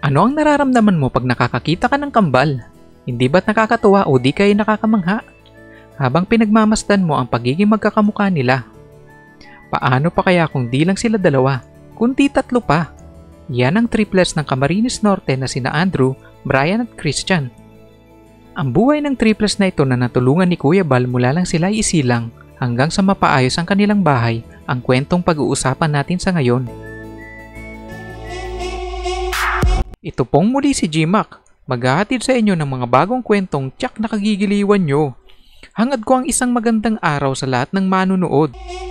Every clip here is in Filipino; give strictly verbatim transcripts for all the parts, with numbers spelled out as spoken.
Ano ang nararamdaman mo pag nakakakita ka ng kambal? Hindi ba't nakakatuwa o di kayo nakakamangha? Habang pinagmamasdan mo ang pagiging magkakamukha nila. Paano pa kaya kung di lang sila dalawa, kundi tatlo pa? Yan ang triplets ng Camarines Norte na sina Andrew, Brian at Christian. Ang buhay ng triplets na ito na natulungan ni Kuya Val mula lang sila isilang hanggang sa mapaayos ang kanilang bahay, ang kwentong pag-uusapan natin sa ngayon. Ito pong muli si G-Mak, maghahatid sa inyo ng mga bagong kwentong tiyak na kagigiliwan nyo. Hangad ko ang isang magandang araw sa lahat ng manunood.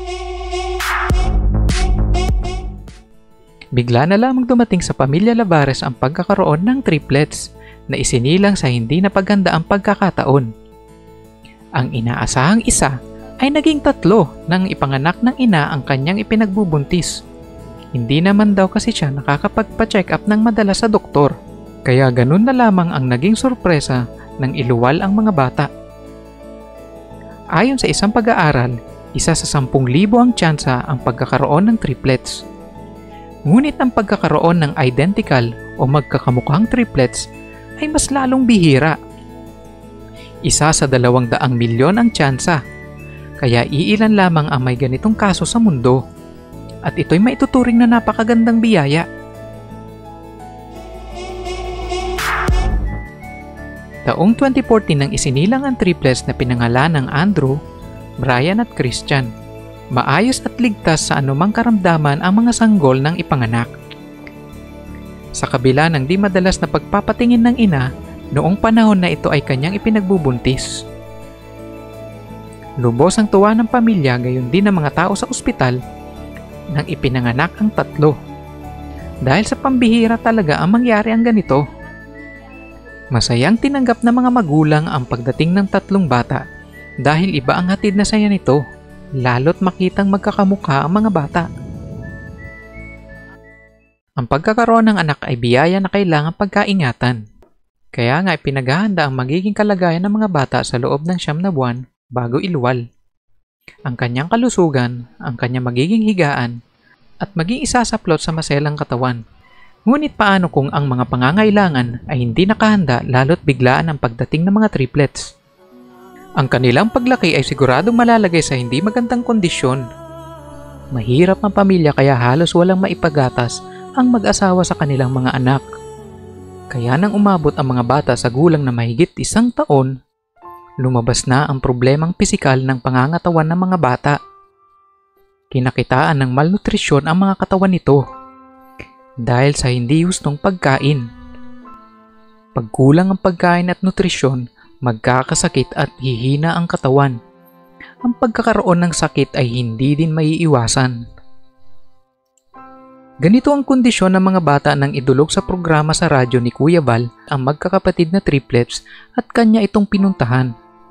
Bigla na lamang dumating sa pamilya Lavares ang pagkakaroon ng triplets na isinilang sa hindi napaganda ang pagkakataon. Ang inaasahang isa ay naging tatlo nang ipanganak ng ina ang kanyang ipinagbubuntis. Hindi naman daw kasi siya nakakapagpa-check up ng madalas sa doktor, kaya ganun na lamang ang naging sorpresa nang iluwal ang mga bata. Ayon sa isang pag-aaral, isa sa sampung libo ang tsansa ang pagkakaroon ng triplets. Ngunit ang pagkakaroon ng identical o magkakamukhang triplets ay mas lalong bihira. Isa sa dalawang daang milyon ang tsansa, kaya iilan lamang ang may ganitong kaso sa mundo. At ito'y maituturing na napakagandang biyaya. Taong twenty fourteen nang isinilang ang triplets na pinangalan ng Andrew, Brian at Christian. Maayos at ligtas sa anumang karamdaman ang mga sanggol ng ipanganak. Sa kabila ng di madalas na pagpapatingin ng ina, noong panahon na ito ay kanyang ipinagbubuntis. Lubos ang tuwa ng pamilya gayon din ng mga tao sa ospital nang ipinanganak ang tatlo. Dahil sa pambihira talaga ang mangyari ang ganito. Masayang tinanggap ng mga magulang ang pagdating ng tatlong bata dahil iba ang hatid na saya nito. Lalo't makitang magkakamukha ang mga bata. Ang pagkakaroon ng anak ay biyaya na kailangang pagkaingatan. Kaya nga ipinaghahanda ang magiging kalagayan ng mga bata sa loob ng siyam na buwan bago iluwal. Ang kanyang kalusugan, ang kanyang magiging higaan, at maging isasaplot sa maselang katawan. Ngunit paano kung ang mga pangangailangan ay hindi nakahanda lalo't biglaan ang pagdating ng mga triplets? Ang kanilang paglaki ay siguradong malalagay sa hindi magandang kondisyon. Mahirap ang pamilya kaya halos walang maipagatas ang mag-asawa sa kanilang mga anak. Kaya nang umabot ang mga bata sa gulang na mahigit isang taon, lumabas na ang problemang pisikal ng pangangatawan ng mga bata. Kinakitaan ng malnutrisyon ang mga katawan nito dahil sa hindi hustong pagkain. Pagkulang ang pagkain at nutrisyon, magkakasakit at hihina ang katawan. Ang pagkakaroon ng sakit ay hindi din maiiwasan. Ganito ang kondisyon ng mga bata nang idulog sa programa sa radyo ni Kuya Val ang magkakapatid na triplets at kanya itong pinuntahan.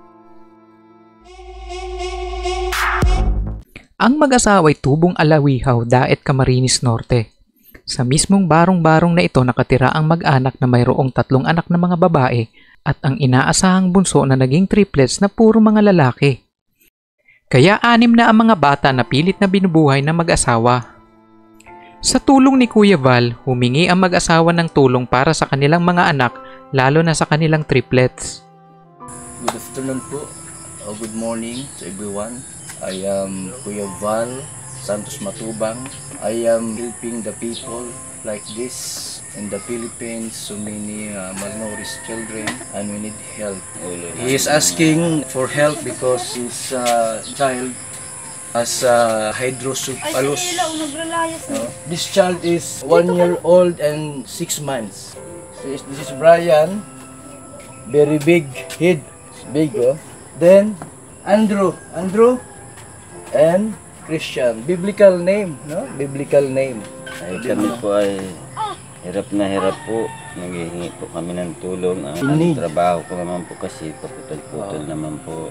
Ang mag-asawa ay tubong alawihaw daet Camarines Norte. Sa mismong barong-barong na ito nakatira ang mag-anak na mayroong tatlong anak na mga babae at ang inaasahang bunso na naging triplets na puro mga lalaki. Kaya anim na ang mga bata na pilit na binubuhay ng mag-asawa. Sa tulong ni Kuya Val, humingi ang mag-asawa ng tulong para sa kanilang mga anak, lalo na sa kanilang triplets. Good afternoon po, or good morning to everyone. I am Kuya Val Santos Matubang. I am helping the people like this. In the Philippines, so many uh, malnourished children and we need help. He is asking for help because his uh, child has uh, hydrocephalus. Uh, this child is one year old and six months. This, this is Brian, very big head, big. Oh. Then Andrew, Andrew, and Christian. Biblical name, no? Biblical name. Ay, kami po ay hirap na hirap po. Naghihingi po kami ng tulong. Ang, ang trabaho ko naman po kasi paputol-putol oh. naman po.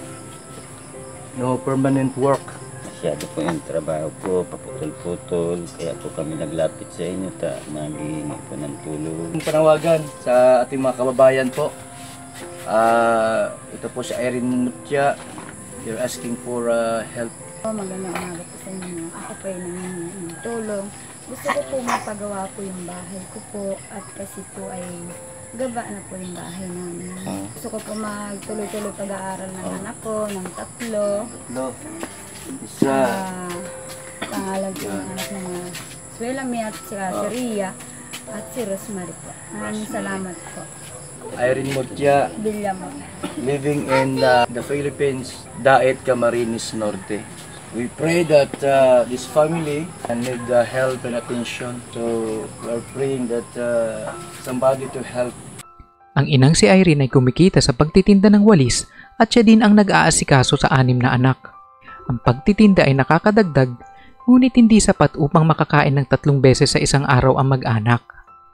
No permanent work. Masyado po yung trabaho ko, paputol-putol. Kaya po kami naglapit sa inyo ta naghihingi po ng tulong. Panawagan sa ating mga kababayan po. Uh, ito po si Irene Mutya. You're asking for uh, help. Magandang umaga po sa inyo. Ako po ay nangingi ng tulong Gusto ko po mapagawa po yung bahay ko po at kasi po ay gaba na po yung bahay namin. Ah. Gusto ko po magtuloy-tuloy pag-aaral ng Ah. anak ko, ng tatlo. Tatlo. Isa. Ah, pangalan po ng anak ng mga Swelami at si Ah. Ria at si Rosemary po. Maraming salamat po. Irene Mutya, Bilya mo. living in uh, the Philippines, Daet, Camarines Norte. We pray that uh, this family need uh, help and attention. So we are praying that uh, somebody to help. Ang inang si Irene ay kumikita sa pagtitinda ng walis at siya din ang nag-aasikaso sa anim na anak. Ang pagtitinda ay nakakadagdag, ngunit hindi sapat upang makakain ng tatlong beses sa isang araw ang mag-anak.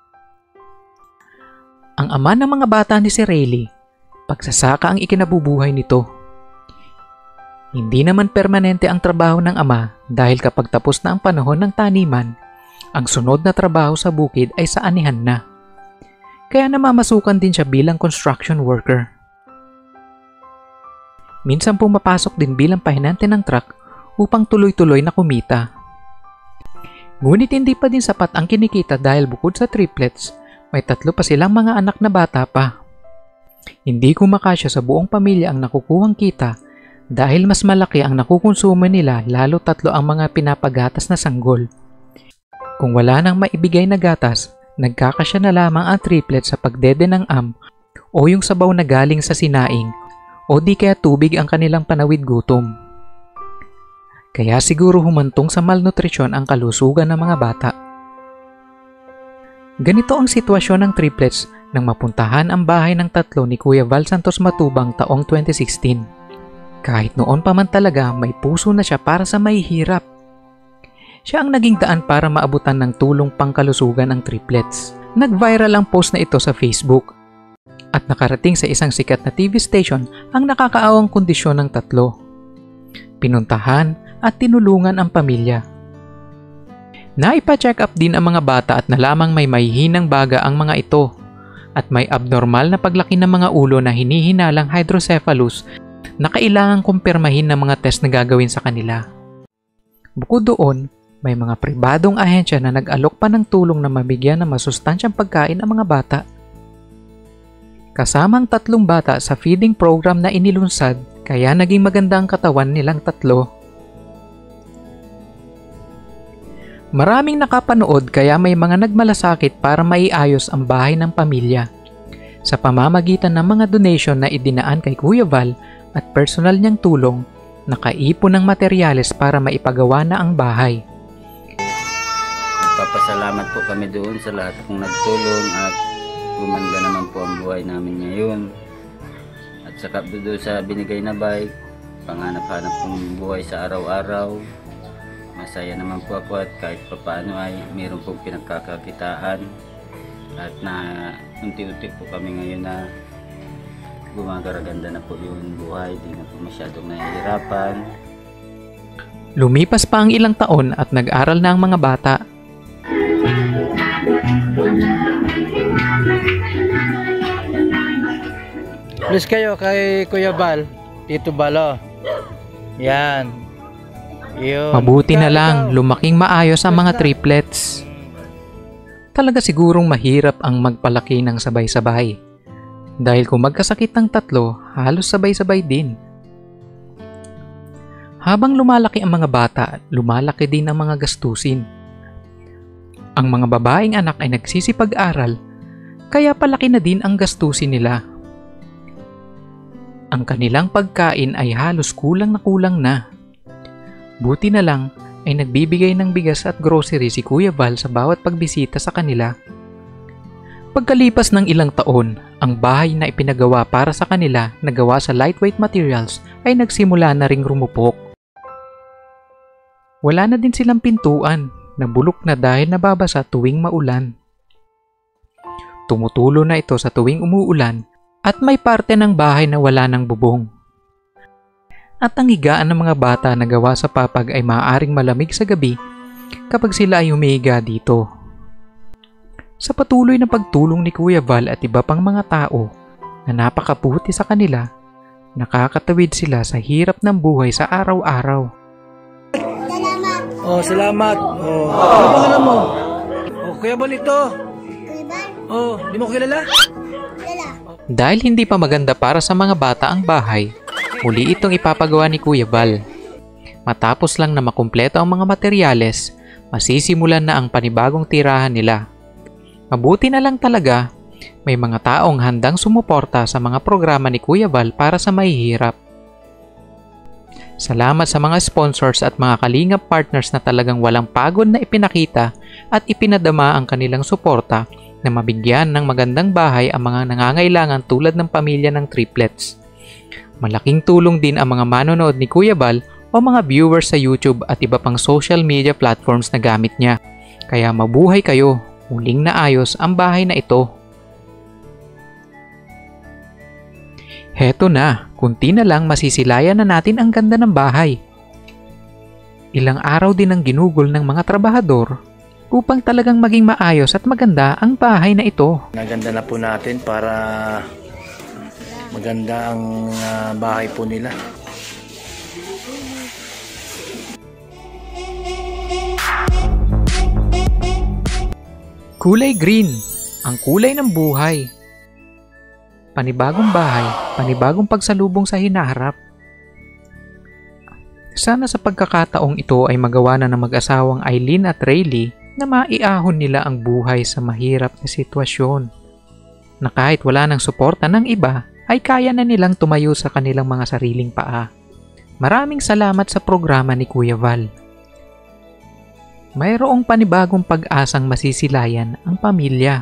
Ang ama ng mga bata ni si Rayleigh, pagsasaka ang ikinabubuhay nito. Hindi naman permanente ang trabaho ng ama dahil kapag tapos na ang panahon ng taniman, ang sunod na trabaho sa bukid ay sa anihan na. Kaya namamasukan din siya bilang construction worker. Minsan pumapasok din bilang pahinante ng truck upang tuloy-tuloy na kumita. Ngunit hindi pa din sapat ang kinikita dahil bukod sa triplets, may tatlo pa silang mga anak na bata pa. Hindi kumakasya sa buong pamilya ang nakukuhang kita dahil mas malaki ang nakukonsumo nila lalo tatlo ang mga pinapagatas na sanggol. Kung wala nang maibigay na gatas, nagkakasya na lamang ang triplet sa pagdede ng am o yung sabaw na galing sa sinaing o di kaya tubig ang kanilang panawid gutom. Kaya siguro humantong sa malnutrisyon ang kalusugan ng mga bata. Ganito ang sitwasyon ng triplets nang mapuntahan ang bahay ng tatlo ni Kuya Val Santos Matubang taong twenty sixteen. Kahit noon pa man talaga may puso na siya para sa mahihirap. Siya ang naging daan para maabutan ng tulong pangkalusugan ng triplets. Nag-viral ang post na ito sa Facebook at nakarating sa isang sikat na T V station ang nakakaawang kondisyon ng tatlo. Pinuntahan at tinulungan ang pamilya. Naipa-check up din ang mga bata at nalamang may mahihinang baga ang mga ito at may abnormal na paglaki ng mga ulo na hinihinalang hydrocephalus na kailangang kumpirmahin ng mga test na gagawin sa kanila. Bukod doon, may mga pribadong ahensya na nag-alok pa ng tulong na mabigyan ng masustansyang pagkain ang mga bata. Kasama ang tatlong bata sa feeding program na inilunsad, kaya naging maganda ang katawan nilang tatlo. Maraming nakapanood kaya may mga nagmalasakit para maiayos ang bahay ng pamilya. Sa pamamagitan ng mga donation na idinaan kay Kuya Val at personal niyang tulong, nakaipon ng materyales para maipagawa na ang bahay. Nagpapasalamat po kami doon sa lahat ng nagtulong at gumanda naman po ang buhay namin ngayon. At saka doon sa binigay na bike, panghanap-hanap pong buhay sa araw-araw. Masaya naman po ako at kahit papaano ay mayroon pong pinagkakakitaan. At na unti-unti po kami ngayon na gumagaraganda na po yung buhay, di na po masyadong nahihirapan. Lumipas pa ang ilang taon at nag-aral na ang mga bata. Please kayo kay Kuya Val, Tito Balo. Yan. Yun. Mabuti na lang, lumaking maayos ang mga triplets. Talaga sigurong mahirap ang magpalaki ng sabay-sabay. Dahil kung magkasakit ng tatlo, halos sabay-sabay din. Habang lumalaki ang mga bata, lumalaki din ang mga gastusin. Ang mga babaeng anak ay nagsisipag-aral, kaya palaki na din ang gastusin nila. Ang kanilang pagkain ay halos kulang na kulang na. Buti na lang ay nagbibigay ng bigas at grocery si Kuya Val sa bawat pagbisita sa kanila. Pagkalipas ng ilang taon, ang bahay na ipinagawa para sa kanila na gawa sa lightweight materials ay nagsimula na ring rumupok. Wala na din silang pintuan, nabulok na dahil nababasa tuwing maulan. Tumutulo na ito sa tuwing umuulan at may parte ng bahay na wala ng bubong. At ang higaan ng mga bata na gawa sa papag ay maaaring malamig sa gabi kapag sila ay humihiga dito. Sa patuloy na pagtulong ni Kuya Val at iba pang mga tao na napakabuti sa kanila, nakakatawid sila sa hirap ng buhay sa araw-araw. Oh, salamat. Oh, ano ba alam mo? Oh, Kuya Val ito. Oh, di mo ko kilala? Dahil hindi pa maganda para sa mga bata ang bahay, muli itong ipapagawa ni Kuya Val. Matapos lang na makumpleto ang mga materyales, masisimulan na ang panibagong tirahan nila. Mabuti na lang talaga, may mga taong handang sumuporta sa mga programa ni Kuya Val para sa mahihirap. Salamat sa mga sponsors at mga Kalingap partners na talagang walang pagod na ipinakita at ipinadama ang kanilang suporta na mabigyan ng magandang bahay ang mga nangangailangan tulad ng pamilya ng Triplets. Malaking tulong din ang mga manonood ni Kuya Val o mga viewers sa YouTube at iba pang social media platforms na gamit niya. Kaya mabuhay kayo, muling naayos ang bahay na ito. Heto na, kunti na lang masisilayan na natin ang ganda ng bahay. Ilang araw din ang ginugol ng mga trabahador upang talagang maging maayos at maganda ang bahay na ito. Naganda na po natin para maganda ang uh, bahay po nila. Kulay green, ang kulay ng buhay. Panibagong bahay, panibagong pagsalubong sa hinaharap. Sana sa pagkakataong ito ay magawa na ng mag-asawang Eileen at Rayleigh na maiahon nila ang buhay sa mahirap na sitwasyon. Na kahit wala ng suporta ng iba, ay kaya na nilang tumayo sa kanilang mga sariling paa. Maraming salamat sa programa ni Kuya Val. Mayroong panibagong pag-asang masisilayan ang pamilya.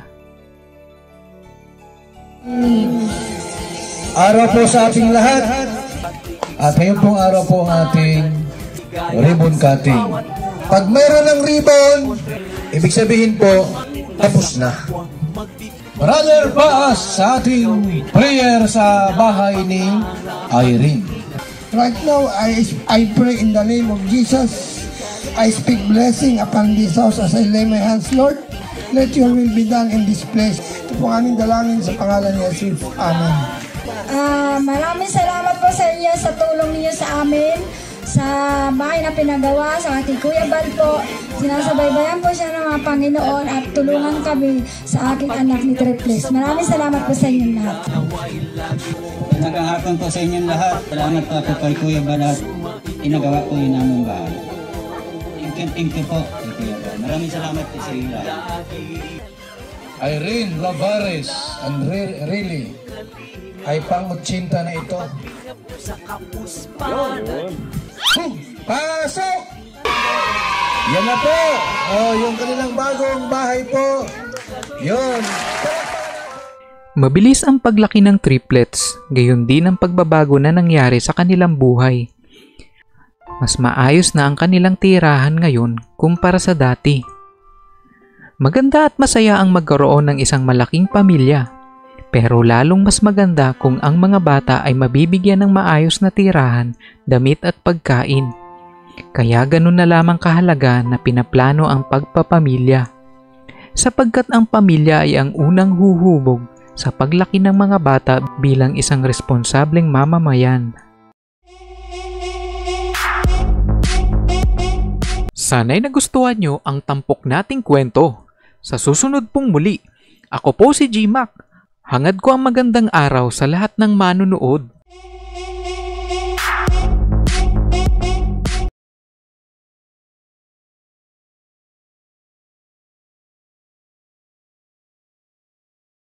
Araw po sa ating lahat. At ngayon pong araw po ang ating ribbon cutting. Pag mayroon ng ribbon, ibig sabihin po, tapos na. Brother Baas sa ating prayer sa bahay ni Irene. Right now, I, I pray in the name of Jesus. I speak blessing upon this house as I lay my hands, Lord. Let your will be done in this place. Ito po aming dalangin sa pangalan ni Jesus. Amen. Ah, maraming salamat po sa inyo sa tulong niyo sa amin, sa bahay na pinagawa, sa ating Kuya Val po. Sinasabaybayan po siya ng mga Panginoon at tulungan kami sa aking anak ni Triplets. Maraming salamat po sa inyong lahat. Nagahapon po sa inyong lahat. Salamat po ako kay Kuya Val at inagawa po yun namang bahay. Thank you po kay Kuya Val. Maraming salamat po sa inyo lahat. Irene Lavares and Rayleigh ay pang-utsinta na ito. Hmm, pasok! Yan na po! Oh, yung kanilang bagong bahay po. Yun. Mabilis ang paglaki ng Triplets, gayon din ang pagbabago na nangyari sa kanilang buhay. Mas maayos na ang kanilang tirahan ngayon kumpara sa dati. Maganda at masaya ang magkaroon ng isang malaking pamilya, pero lalong mas maganda kung ang mga bata ay mabibigyan ng maayos na tirahan, damit at pagkain. Kaya ganun na lamang kahalaga na pinaplano ang pagpapamilya, sapagkat ang pamilya ay ang unang huhubog sa paglaki ng mga bata bilang isang responsableng mamamayan. Sana'y nagustuhan nyo ang tampok nating kwento. Sa susunod pong muli, ako po si G-Mak. Hangad ko ang magandang araw sa lahat ng manunood.